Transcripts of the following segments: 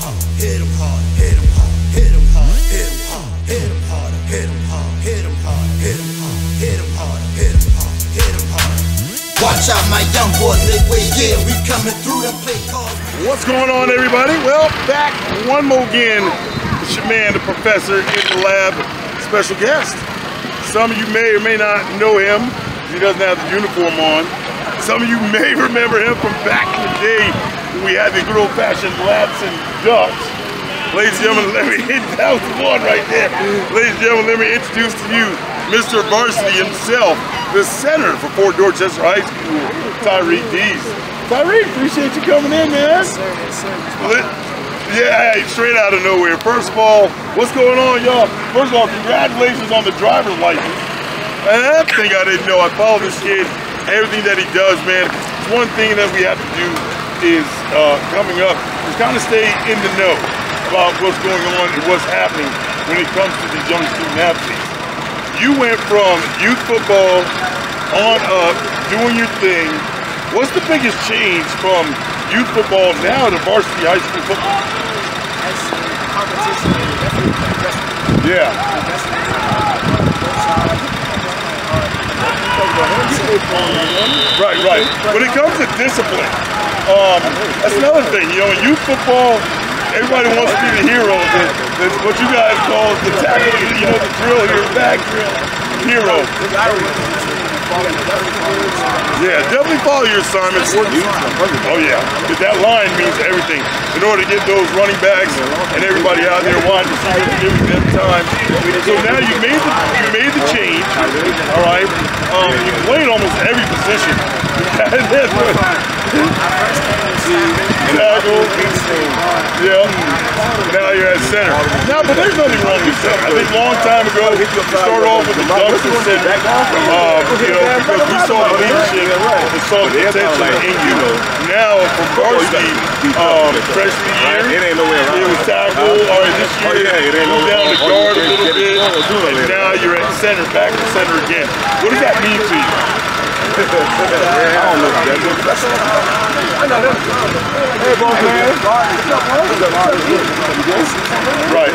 hard, hit him hard, hit him hard, hit him hard, hit him hard, hit him hard, hit him hard, hit him hard, hit him hard, hit him hard, hit him hard, hit him hard. Watch out, my young boy, midway, yeah, we coming through the play card. What's going on, everybody? Well, back one more again. It's your man, the professor, in the lab, special guest. Some of you may or may not know him. He doesn't have the uniform on. Some of you may remember him from back in the day when we had the good old-fashioned laps and ducks. Ladies and gentlemen, that was the one right there. Ladies and gentlemen, let me introduce to you Mr. Varsity himself, the center for Fort Dorchester High School, Tyreek Dees. Tyreek, appreciate you coming in, man. Yes, sir. Yes, sir. Yeah, hey, straight out of nowhere. First of all, what's going on, y'all? First of all, congratulations on the driver's license. That thing I didn't know. I follow this kid, everything that he does, man. It's one thing that we have to do is coming up is kind of stay in the know about what's going on and what's happening when it comes to these young student athletes. You went from youth football on up, doing your thing. What's the biggest change from youth football now to varsity high school football? As competition, definitely investment. Yeah. Right. When it comes to discipline, that's another thing. You know, in youth football, everybody wants to be the hero. That's what you guys call the tackle. You know, the drill here, back drill, hero. Yeah, definitely follow your assignments. Oh yeah, that line means everything. In order to get those running backs and everybody out there wanting to see what you're giving them time. So now you made the change. All right, you played almost every position. Tackle. Yeah. Now you're at center. Now, but there's nothing wrong with center. I think a long time ago, you start off with the Ducks and center. You know, because we saw the leadership and saw the potential in you. Now, from varsity, freshman year, it was tackle. All right, this year, you moved down to guard a little bit, and now you're at center, back to center again. What does that mean to you? I don't know what that is. Hey, bro, man. Right.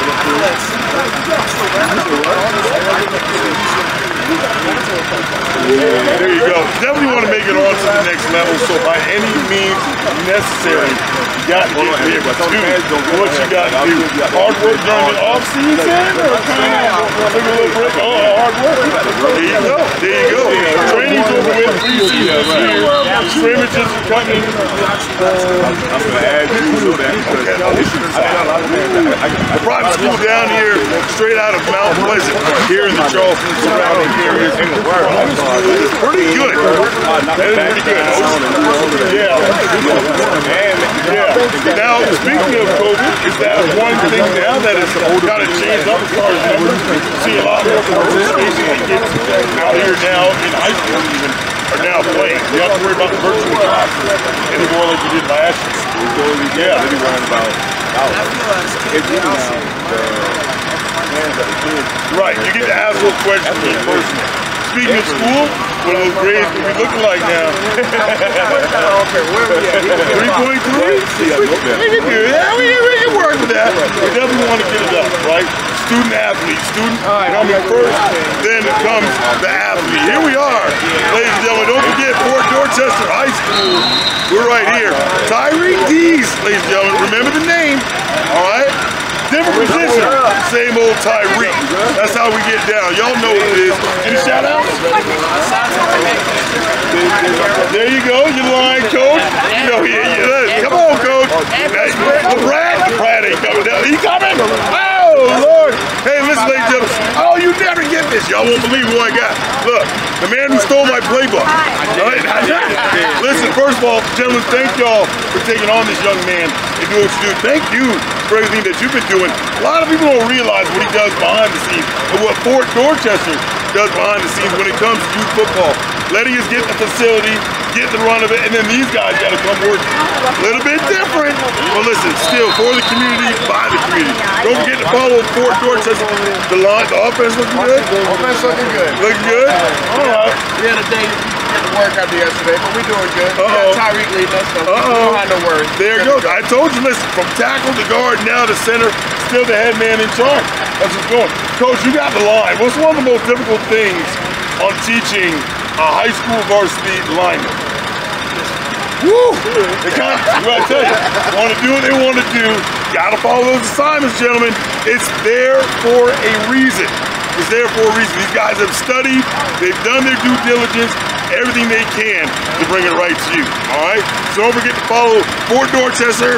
There you go. Definitely want to make it on to the next level, so by any means necessary, you got to get here. But what you got to do? Hard work during the off-season, or kind of take a little break? Oh, hard work. There you go. There you go. Training's over with. Preseason this year. Scrimmages are coming. I'm going to add you to that. The private school down here, straight out of Mount Pleasant, here in the Charleston surrounding areas. It's pretty good. That is pretty good. Yeah. Now, speaking of COVID, is that one thing now that has got to change up as far as numbers? You see a lot more participation in kids out here now in high school even are now playing. You don't have to worry about the virtual classes anymore like you did last year. Yeah, they'll be running about Right, you get to ask those questions in person. Speaking of school, what are those grades going to be looking like now? 3.3? Yeah, we can work with that. We definitely want to get it up, right? Student athlete, student coming first, then comes the athlete. Here we are, ladies and gentlemen. Don't forget Fort Dorchester High School. We're right here. Tyreek Dees, ladies and gentlemen. Remember the name, all right? Different position, same old Tyreek. That's how we get down. Y'all know what it is. Any shout outs? There you go, your line coach. You know, come on, coach. Brad ain't coming down. He coming? Oh, Lord. Hey, listen, ladies and gentlemen. Oh, you never get this. Y'all won't believe who I got. Look, the man who stole my playbook. Right? Listen, first of all, gentlemen, thank y'all for taking on this young man and doing what you do. Thank you for everything that you've been doing. A lot of people don't realize what he does behind the scenes and what Fort Dorchester does behind the scenes when it comes to youth football. Letting us get the facility, get the run of it, and then these guys got to come work. A little bit different, but listen, still for the community, by the community. Don't forget to follow Fort Dorchester. The offense looking good? Offense looking good. Looking good? All right. At the end of the day, get the work after yesterday, but we're doing good. We got Tyreek leading us, so we don't have no worries. There it goes. I told you, listen, from tackle to guard, now to center, still the head man in charge. That's what's going. Coach, you got the line. What's one of the most difficult things on teaching a high school varsity lineman? Woo! They kind of, I tell you, want to do what they want to do. Gotta follow those assignments, gentlemen. It's there for a reason. It's there for a reason. These guys have studied, they've done their due diligence, everything they can to bring it right to you. All right? So don't forget to follow Fort Dorchester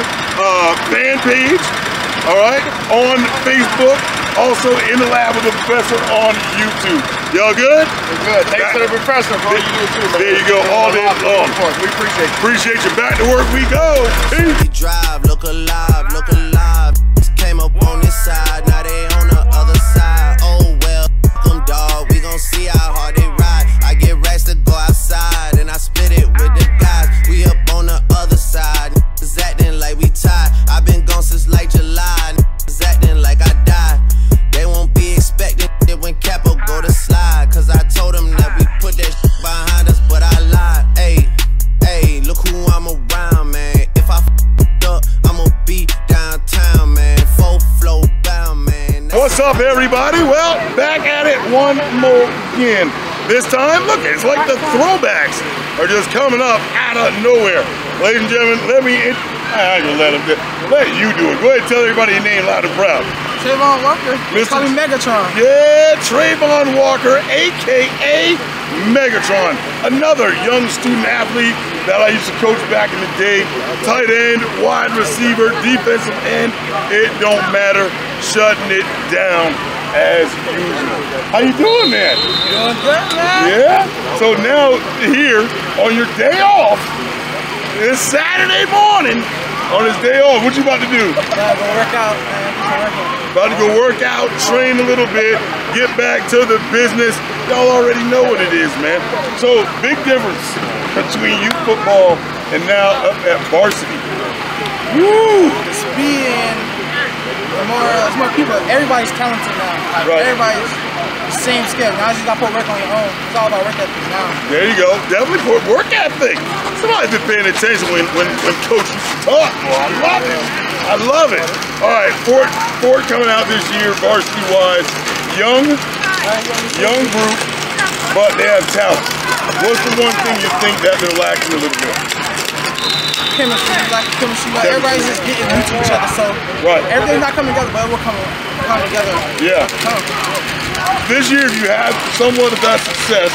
fan page, all right, on Facebook. Also in the lab with the professor on YouTube. Y'all good? We're good. Thanks to the professor for all you do too, man. There you go, all day long. We appreciate you. Appreciate you. Back to work we go. Peace. We drive, look alive, look alive. Came up on this side, now they on the other side. Oh well, them dog, we gon' see how hard they ride. I get racks to go outside, and I split it with the guys. We up on the other side, niggas acting like we tied. I been gone since like July, niggas acting like I died. They won't be expecting it when Capo go to slide. Cause I told them that we put that shit behind us, but I lied. Ayy, ayy, look who I'm around, man. If I f***ed up, I'ma be downtown, man. Full flow bound, man. What's up, everybody? Well, back at it one more again. This time, look, it's like the throwbacks are just coming up out of nowhere. Ladies and gentlemen, I ain't gonna let them do it. Let you do it. Go ahead and tell everybody your name loud and proud. Trayvon Walker. Call me Megatron. Yeah, Trayvon Walker, a.k.a. Megatron. Another young student athlete that I used to coach back in the day. Tight end, wide receiver, defensive end. It don't matter. Shutting it down as usual. How you doing, man? Doing good, man. Yeah? So now here on your day off, it's Saturday morning on his day off. What you about to do? About to go work out, man. About to go work out, train a little bit, get back to the business. Y'all already know what it is, man. So big difference between youth football and now up at varsity. Woo! Speed and it's more people. Everybody's talented now. Like, right. Everybody's the same skill. Now you just gotta put work on your own. It's all about work ethic now. There you go. Definitely put work ethic. Somebody's been paying attention when Coach used to talk. Oh, I love it. I love it. All right, Fort coming out this year, varsity-wise. Young group, but they have talent. What's the one thing you think that they're lacking a little bit? Chemistry, like chemistry. Like everybody's just getting into each other, so everything's not coming together, but it will come together. Yeah. This year, if you have somewhat of that success,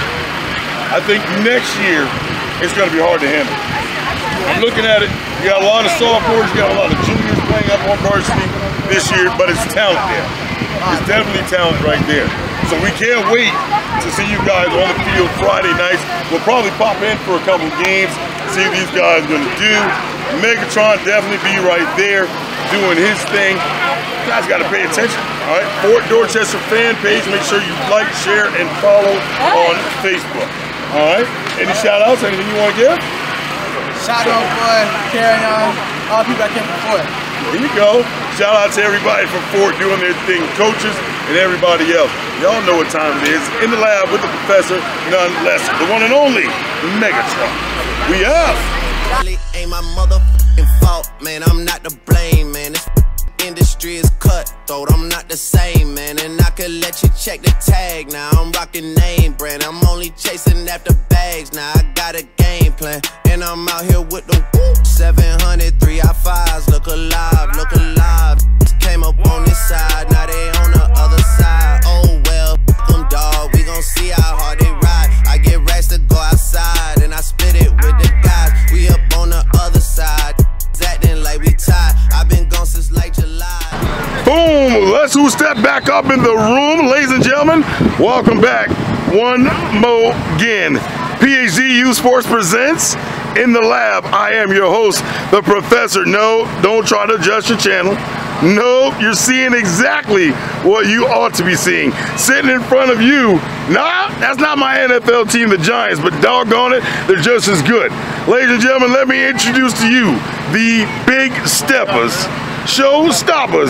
I think next year it's going to be hard to handle. I'm looking at it. You got a lot of sophomores, you got a lot of juniors playing up on varsity this year, but it's talent there. It's definitely talent right there. So we can't wait to see you guys on the field Friday nights. We'll probably pop in for a couple games, see what these guys are going to do. Megatron definitely be right there doing his thing. You guys got to pay attention, all right? Fort Dorchester fan page. Make sure you like, share, and follow on Facebook, all right? Any shout-outs, anything you want to give? Shout out, boy, carrying on, all the people that came from Fort. There you go. Shout out to everybody from Fort doing their thing, coaches and everybody else. Y'all know what time it is. In the lab with the professor, none less, the one and only Megatron. We out. Ain't my motherfucking fault, man. I'm not to blame, man. This industry is cutthroat. I'm not the same, man. And I could let you check the tag now. I'm rocking name brand. I'm only chasing after bags now. I got a game plan, and I'm out here with the whoop. 700 3i5s. Look alive, look alive. Came up on this side, now they on the other side. Oh well, them dog. We gon' see how hard they ride. I get racks to go outside, and I split it with the guys. We up on the other side, acting like we tied. I've been gone since like July. Boom! Let's who step back up in the room, ladies and gentlemen. Welcome back one more again. PhD Youth Sports presents In the Lab. I am your host, the professor. No, don't try to adjust your channel. No, you're seeing exactly what you ought to be seeing. Sitting in front of you. Nah, that's not my NFL team, the Giants, but doggone it, they're just as good. Ladies and gentlemen, let me introduce to you the Big Steppers, Showstoppers,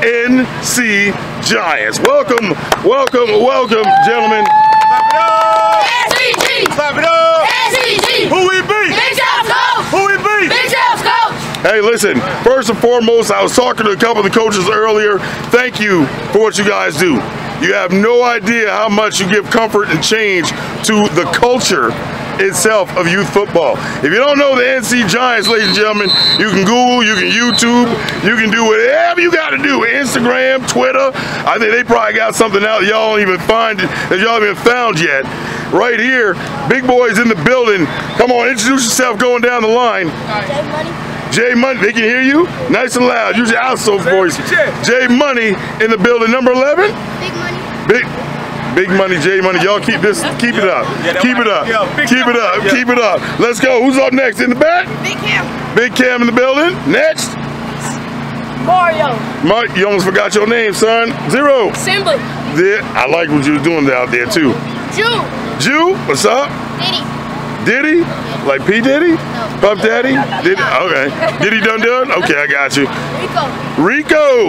NC Giants. Welcome, welcome, welcome, gentlemen. Clap it up. NCG. Who we beat? Big Jobs Coach. Who we beat? Big Jobs Coach. Hey, listen, first and foremost, I was talking to a couple of the coaches earlier. Thank you for what you guys do. You have no idea how much you give comfort and change to the culture itself of youth football. If you don't know the NC Giants, ladies and gentlemen, you can Google, you can YouTube, you can do whatever you got to do. Instagram, Twitter. I think they probably got something out that y'all don't even find, that y'all haven't found yet. Right here, big boys in the building. Come on, introduce yourself going down the line. J Money. J Money, they can hear you? Nice and loud. Use your outsource voice. J Money in the building. Number 11? Big Money. Big Money, J Money. Y'all keep this, keep it up. Keep it up. Keep it up. Keep it up. Let's go. Who's up next? In the back? Big Cam. Big Cam in the building. Next? Mario. Mark, you almost forgot your name, son. Zero. Simba. Yeah, I like what you was doing out there, too. Jew, what's up? Diddy? Like P. Diddy? No. Puff Daddy? Diddy? Okay. Diddy done? Okay, I got you. Rico.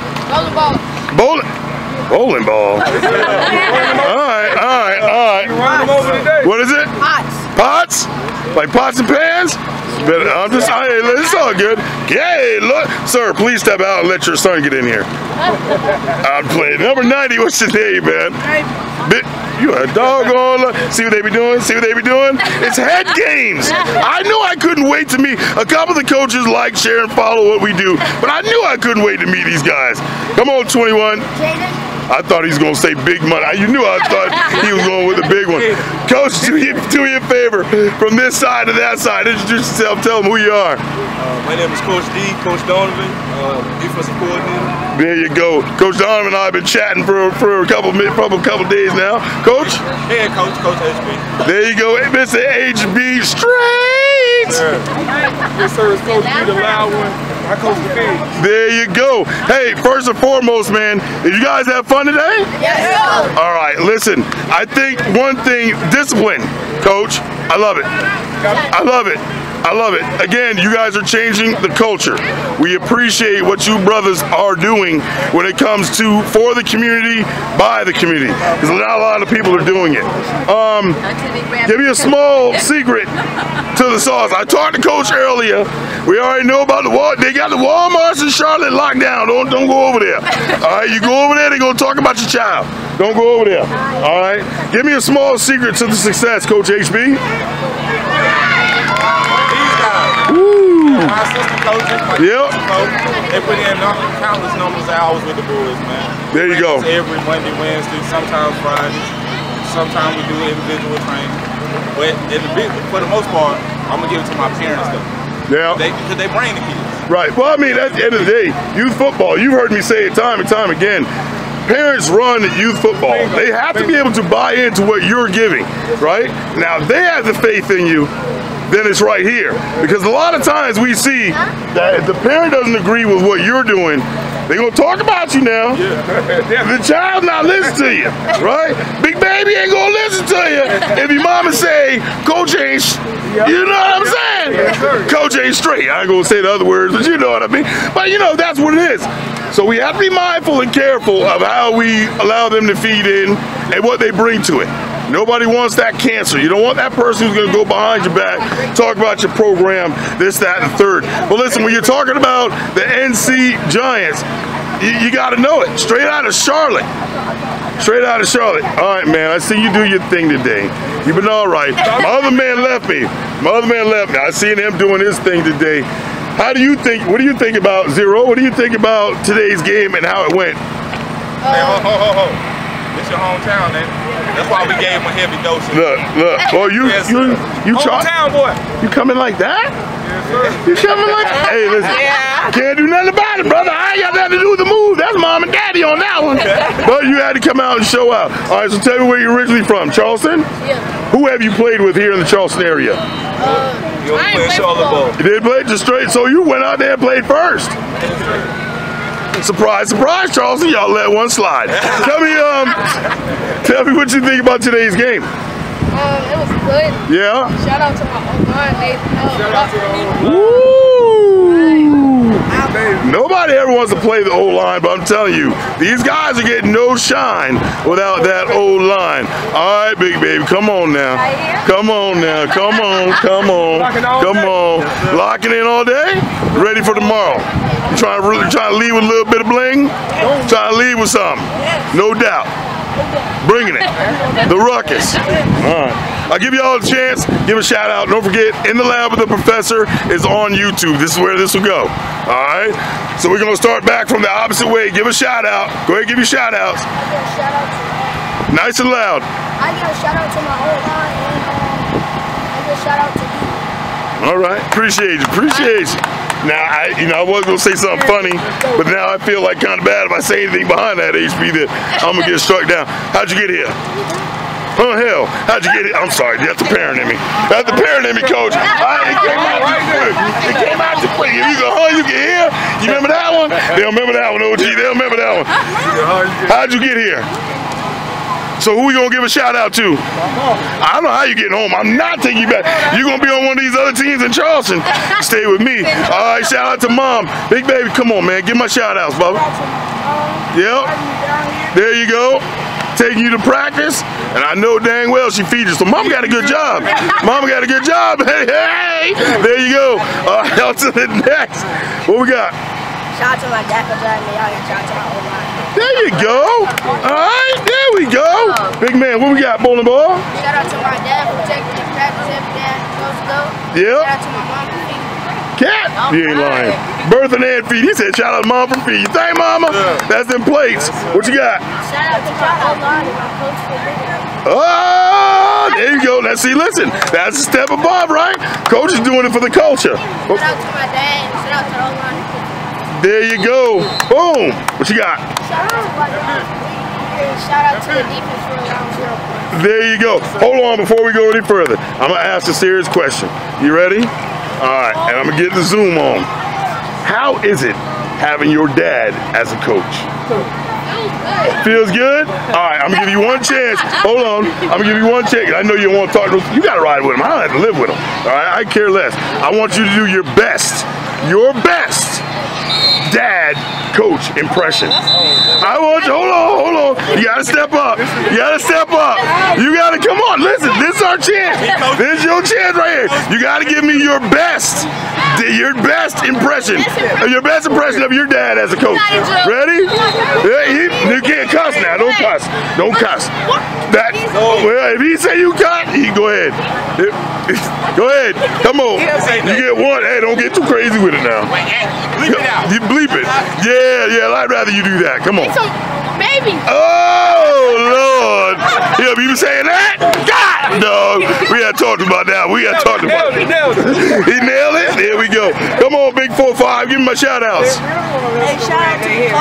Bowling ball. All right. What is it? Pots? Like pots and pans? But I'm just, hey, it's all good. Hey, look. Sir, please step out and let your son get in here. I'm playing. Number 90, what's your name, man? You a doggone. See what they be doing? See what they be doing? It's head games. I knew I couldn't wait to meet a couple of the coaches, like, share, and follow what we do, but I knew I couldn't wait to meet these guys. Come on, 21. I thought he was going to say Big Money. You knew I thought he was going with the big one. Coach, do me a favor. From this side to that side, introduce yourself. Tell them who you are. My name is Coach D, Coach Donovan, defensive coordinator. There you go. Coach Donovan and I have been chatting for a couple days now. Coach? Hey, Coach HB. There you go. Mr. HB Straight. Yes, sir. It's Coach D, the loud one. I coach the field. There you go. Hey, first and foremost, man, did you guys have fun today? Yes, sir. All right, listen, I think one thing, discipline, Coach, I love it. I love it. I love it. Again, you guys are changing the culture. We appreciate what you brothers are doing when it comes to for the community, by the community. Because not a lot of people are doing it. Give me a small secret to the sauce. I talked to Coach earlier. We already know about the Walmart. They got the Walmarts in Charlotte locked down. Don't go over there. All right, you go over there, they're going to talk about your child. Don't go over there. All right? Give me a small secret to the success, Coach HB. My assistant coaches, my coach, they put in countless numbers of hours with the boys, man. There you go. Every Monday, Wednesday, sometimes Fridays. Sometimes we do individual training. But for the most part, I'm going to give it to my parents, though. Yeah. Because they bring the kids. Right. Well, I mean, at the end of the day, youth football, you've heard me say it time and time again, parents run youth football. They have to be able to buy into what you're giving, right? Now, if they have the faith in you, then it's right here. Because a lot of times we see that if the parent doesn't agree with what you're doing, they're going to talk about you now. The child not listen to you, right? Big baby ain't going to listen to you if your mama say, Coach ain't, you know what I'm saying? Coach ain't straight. I ain't going to say the other words, but you know what I mean. But you know, that's what it is. So we have to be mindful and careful of how we allow them to feed in and what they bring to it. Nobody wants that cancer. You don't want that person who's going to go behind your back, talk about your program, this, that, and the third. But listen, when you're talking about the NC Giants, you got to know it. Straight out of Charlotte. Straight out of Charlotte. All right, man, I see you do your thing today. You've been all right. My other man left me. I seen him doing his thing today. How do you think, what do you think about Zero? What do you think about today's game and how it went? Hey, ho. It's your hometown, man. That's why we gave him a heavy dose. Look. Oh, you hometown boy. You coming like that? Yes, sir. You coming like that? Hey, listen. Can't do nothing about it, brother. I ain't got nothing to do with the move. That's mom and daddy on that one. But you had to come out and show out. All right, so tell me where you're originally from. Charleston? Yeah. Who have you played with here in the Charleston area? You played Charlotte ball. You did play just straight, so you went out there and played first. Surprise, surprise, Charleston. Y'all let one slide. Tell me what you think about today's game. It was good. Yeah? Shout out to my O-line, Nathan. Woo! Nobody Nobody ever wants to play the O-line, but I'm telling you, these guys are getting no shine without that O-line. All right, big baby, come on now. Come on now, come on, come on, come on. Locking in all day? Ready for tomorrow. You trying to leave with a little bit of bling? Trying to leave with something? No doubt. Bringing it. The ruckus. All right. I'll give you all a chance. Give a shout out. Don't forget, In the Lab with the Professor is on YouTube. This is where this will go. All right. So we're going to start back from the opposite way. Give a shout out. Go ahead and give your shout outs. Nice and loud. I give a shout out to my whole line and I give a shout out to you. All right. Appreciate you. Appreciate you. Now, I was going to say something funny, but now I feel like kind of bad if I say anything behind that, HB, that I'm going to get struck down. How'd you get here? Oh, hell. How'd you get here? I'm sorry. That's the parent in me. That's the parent in me, Coach. It came out too quick. It came out too quick. If you go, you get here. You remember that one? They'll remember that one, OG. They'll remember that one. How'd you get here? So who we gonna give a shout out to? I don't know how you getting home. I'm not taking you back. You're gonna be on one of these other teams in Charleston. Stay with me. All right, shout out to Mom. Big baby, come on, man. Give my shout outs, Bubba. Yep. There you go. Taking you to practice, and I know dang well she feeds you. So Mama got a good job. Mama got a good job. Hey, hey. There you go. All right, on to the next. What we got? Shout out to my dad for driving me out here. Shout out to my O-line. There you go. All right, there we go. Big man, what we got, bowling ball? Shout out to my dad for taking me to practice every day I'm supposed to go. Yep. Shout out to my mom for feeding me. Cat? You ain't lying. Birthing and feed. He said, shout out to Mom from feed. You think, Mama? That's them plates. What you got? Shout out to my O-line and my coach for bringing me. Oh, there you go. Now, see, listen, that's a step above, right? Coach is doing it for the culture. Shout out to my dad and shout out to O-line. There you go. Boom. What you got? Shout out to my dad. Shout out to the defense for allowing 0 points. There you go. Hold on before we go any further. I'm going to ask a serious question. You ready? All right, and I'm going to get the zoom on. How is it having your dad as a coach? Feels good? All right, I'm going to give you one chance. Hold on. I'm going to give you one chance. I know you don't want to talk to him. You got to ride with him. I don't have to live with him. All right, I care less. I want you to do your best. Your best. Dad coach impression. I want you, hold on. You gotta step up. You gotta step up. You gotta, come on, listen, this is our chance. This is your chance right here. You gotta give me your best impression. Your best impression of your dad as a coach. Ready? Yeah, you can't cuss now. Don't cuss. Don't cuss. Well, if he say you cuss, you go ahead. Go ahead. Come on. You get one. Hey, don't get too crazy with it now. Bleep it out. You bleep it. Yeah, I'd rather you do that. Come on. So, baby. Oh, Lord. He'll be saying that? God, dog. We had talked about that. We had talked about it. He nailed it? There we go. Come on, Big 4-5. Give me my shout outs. Hey, shout out to the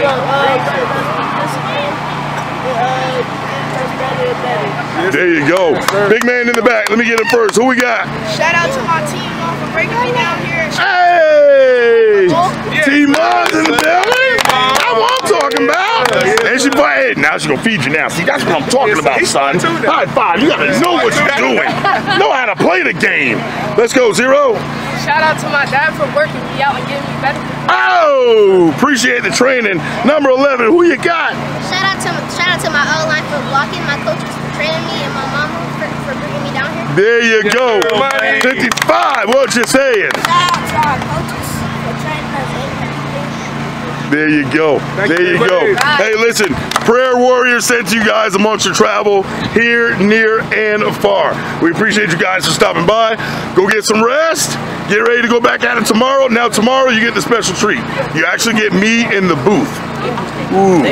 There you go. Big man in the back. Let me get him first. Who we got? Shout out to my team for bringing me down here. Hey! T-Mon's in the building. That's what I'm talking about. And she played. Now she's going to feed you now. See, that's what I'm talking about, son. High five. You got to know what you're doing. Know how to play the game. Let's go, Zero. Shout out to my dad for working me out and getting me better. Oh, appreciate the training. Number 11, who you got? Shout out to my O-line for blocking, my coaches for training me, and my mama for bringing me down here. There you go. 55, what you saying? Shout out to our coaches for training us and everything. There you go. There you go. Hey, listen, Prayer Warrior sent you guys amongst your travel here, near, and far. We appreciate you guys for stopping by. Go get some rest. Get ready to go back at it tomorrow. Now tomorrow you get the special treat. You actually get me in the booth. Ooh.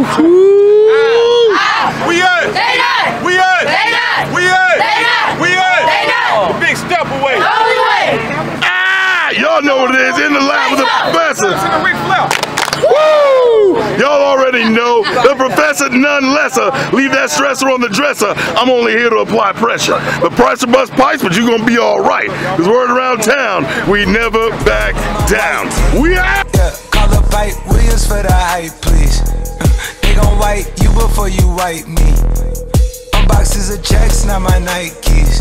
We in. They not. We in. They not. We in. They not. We in. They not. The big step away. Only way. Y'all know what it is. In the Lab with the Professor. To the Ric Flair. Woo! Y'all already know the Professor, none lesser. Leave that stressor on the dresser. I'm only here to apply pressure. The pressure bust pipes, but you're gonna be all right. Cause word around town, we never back down. We out. Yeah, call up Pipe Williams for the hype, please. They gon' wipe you before you wipe me. Unboxes of checks, not my Nikes.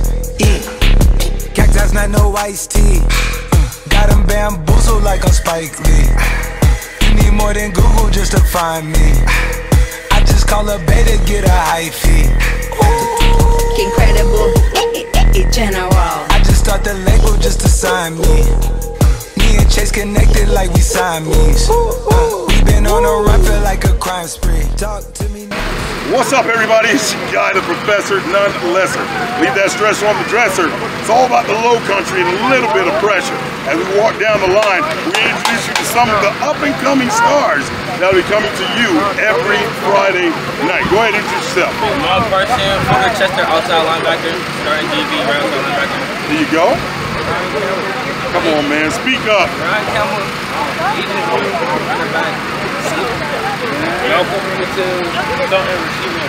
Cactus, not no iced tea. Got them bamboozled like I'm Spike Lee. more than Google just to find me. I just call a beta, get a high fee. Incredible, general. I just start the label just to sign me. Me and Chase connected like we Siamese. We been on a run, feel like a crime spree. Talk to me now. What's up, everybody? It's your guy, the professor, none lesser. Leave that stress on the dresser. It's all about the low country and a little bit of pressure. As we walk down the line, we introduce you to some of the up-and-coming stars that will be coming to you every Friday night. Go ahead and introduce yourself. Miles Barton, former Chester outside linebacker, starting DB, right outside linebacker. There you go. Come on, man. Speak up. Ryan Campbell, running back. Welcome to starting receiving.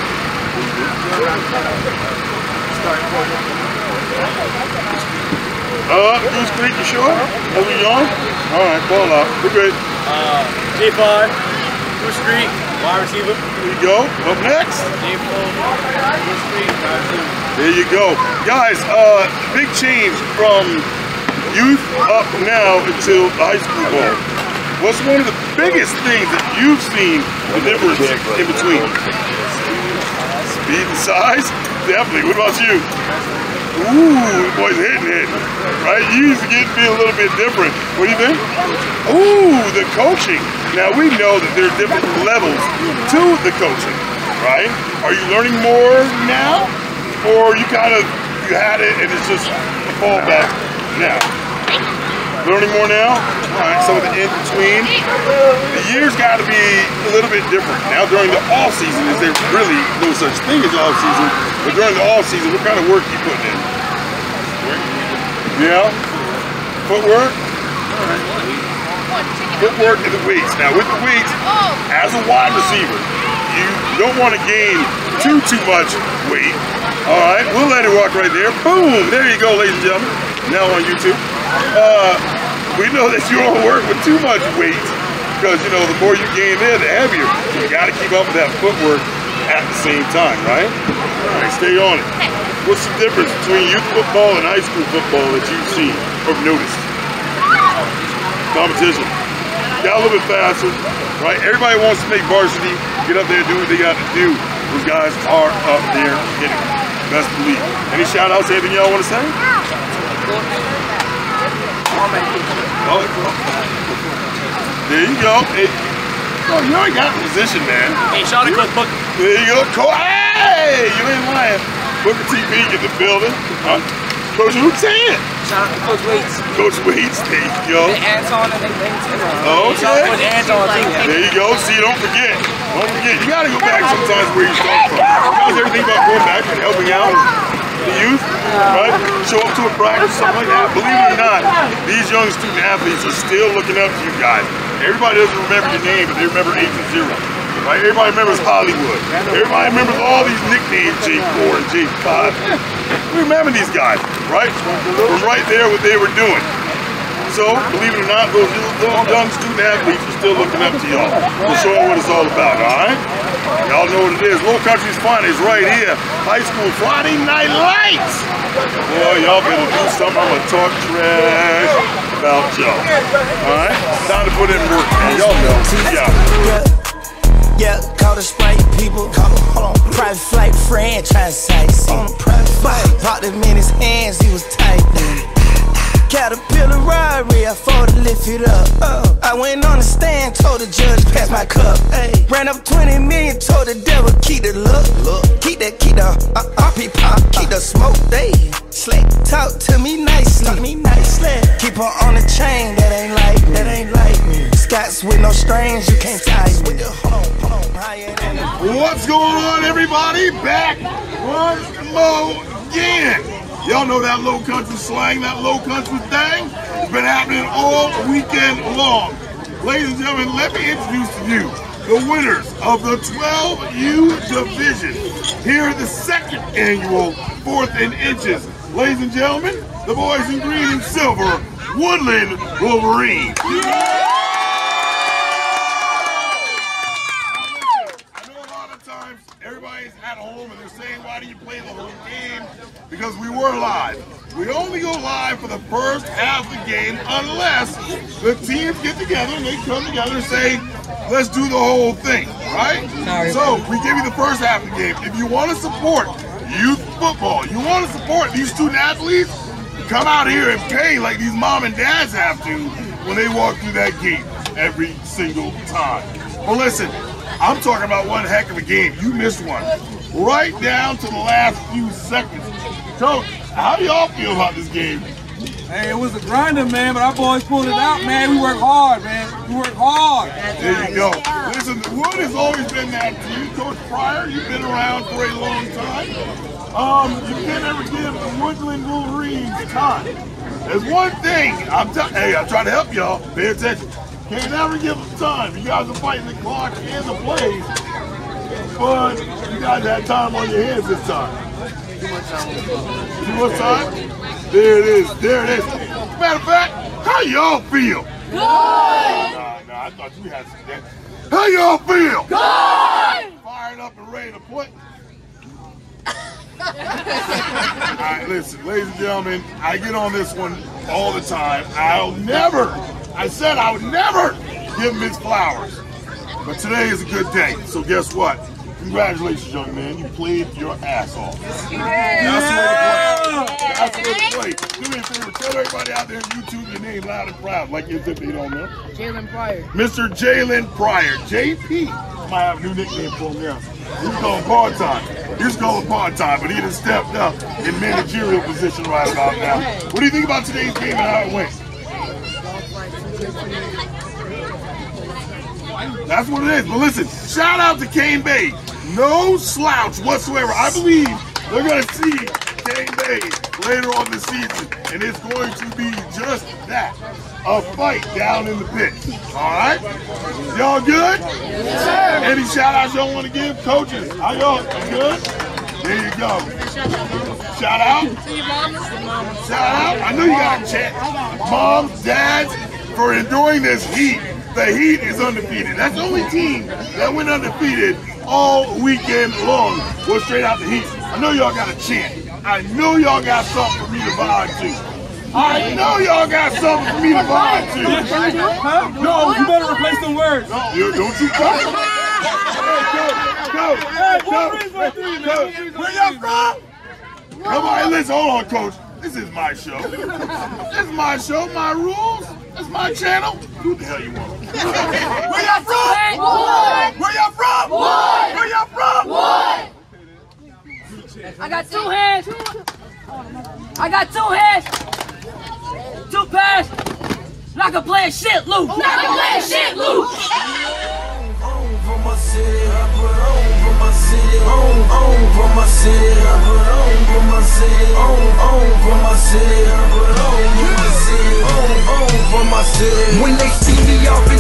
Goose Creek, you sure? Are we young? All right, ball out. We're good. J5, Goose Creek, wide receiver. There you go. Up next. J4, Goose Creek, wide receiver. There you go. Guys, big change from youth up now until high school ball. What's one of the biggest things that you've seen the difference in between? Speed and size? Definitely. What about you? Ooh, the boy's hitting, right? You used to feel a little bit different. What do you think? Ooh, the coaching. Now we know that there are different levels to the coaching, right? Are you learning more now? Or you had it and it's just a fallback now? Learning more now? All right, some of the in-between. The year's got to be a little bit different. Now during the off-season, is there really no such thing as off-season? But during the off-season, what kind of work are you putting in? Yeah? Footwork? All right. Footwork and the weights. Now with the weights, as a wide receiver, you don't want to gain too much weight. All right, we'll let it walk right there. Boom! There you go, ladies and gentlemen. Now on YouTube. We know that you don't work with too much weight because, you know, the more you gain there, the heavier. So you got to keep up with that footwork at the same time, right? All right, stay on it. What's the difference between youth football and high school football that you've seen or noticed? Competition. Got a little bit faster, right? Everybody wants to make varsity, get up there and do what they got to do. Those guys are up there hitting. Best believe. Any shout outs, anything y'all want to say? There you go. Hey, you already got the position, man. Hey, shout out to Coach Booker. There you go. Hey, you ain't lying. Booker TV in the building. Coach, who's saying? Shout out to Coach Waits. Coach Waits, there you go. The Anton and the okay. Anton. There you go. See, don't forget. Don't forget. You got to go back sometimes where you start from. How's everything about going back and helping out the youth, right? Show up to a practice, something like that. Believe it or not, these young student athletes are still looking up to you guys. Everybody doesn't remember your name, but they remember 8 and 0. Right? Everybody remembers Hollywood. Everybody remembers all these nicknames, J4 and J5. We remember these guys, right? From right there what they were doing. So, believe it or not, those little young student athletes are still looking up to y'all. We'll show them what it's all about, all right? Y'all know what it is. Low Country's finest right here. High school Friday Night Lights. Boy, y'all better do something. I'm going to talk trash about y'all. All right? Time to put in work, man. Y'all know. Yeah, call the Sprite people. Hold on. Private flight franchise sites. On a private flight. Popped him in his hands, he was tight. Caterpillar Rari, I fought to lift it up. I went on the stand, told the judge, pass my cup. Ran up 20 million, told the devil, keep the look. Keep the RP pop, keep the smoke. Slick, talk to me nicely. Keep her on the chain, that ain't like me. Scots with no strings, you can't tie me. What's going on, everybody? Back once more again. Y'all know that low country slang, that low country thing? It's been happening all weekend long. Ladies and gentlemen, let me introduce to you the winners of the 12U division here at the second annual 4th and Inches. Ladies and gentlemen, the boys in green and silver, Woodland Wolverine. Everybody's at home and they're saying, why do you play the whole game? Because we were live. We only go live for the first half of the game unless the teams get together and they come together and say, let's do the whole thing, right? So we give you the first half of the game. If you want to support youth football, you want to support these student athletes, come out here and pay like these mom and dads have to when they walk through that gate every single time. But listen, I'm talking about one heck of a game. You missed one. Right down to the last few seconds. Coach, how do y'all feel about this game? Hey, it was a grinder, man, but our boys pulled it out, man. We work hard, man. We work hard. There you go. Listen, the Wood has always been that team. Coach Pryor, you've been around for a long time. You can't ever give the Woodland Wolverines time. There's one thing, I'm trying to help y'all. Pay attention. Can't ever give them time. You guys are fighting the clock and the plays, but you guys had time on your hands this time. Too much time? There it is. There it is. Matter of fact, how y'all feel? Good! Nah, I thought you had some dance. How y'all feel? Good! Fired up and ready to play. Alright, listen, ladies and gentlemen, I get on this one all the time. I said I would never give Miss Flowers. But today is a good day, so guess what? Congratulations, young man. You played your ass off. That's the way to play. Do me a favor, tell everybody out there on YouTube your name loud and proud, like as if they don't know. Jalen Pryor. Mr. Jalen Pryor. JP. Might have a new nickname for him now. He's going part-time. He's going part-time, but he done stepped up in managerial position right about now. What do you think about today's game and how it went? That's what it is. But listen, shout out to Cane Bay. No slouch whatsoever. I believe they're going to see Cane Bay later on this season, and it's going to be just that, a fight down in the pit. All right? Y'all good? Yes, sir. Any shout outs y'all want to give? Coaches, how y'all? Good? There you go. Shout out? Shout out? I know you got a chat. Moms, dads, for enduring this heat. The Heat is undefeated. That's the only team that went undefeated all weekend long. Was straight out the Heat. I know y'all got a chant. I know y'all got something for me to vibe to. I know y'all got something for me to vibe to. Huh? No, you better replace them words. No, don't you fuck. Go. Where y'all from? Come on, listen, hold on, Coach. This is my show. This is my show, my rules. That's my channel. Who the hell you want? Where y'all from? Wood. Where y'all from? Wood. Where y'all from? Wood. I got 2 hands. I got 2 hands. 2 pass. And I can play a shit loose. I can play a shit loose. From my city, I put on from my city. On from my city, I put on from my city. On from my city, I put on from my city. On from my city. When they see me off in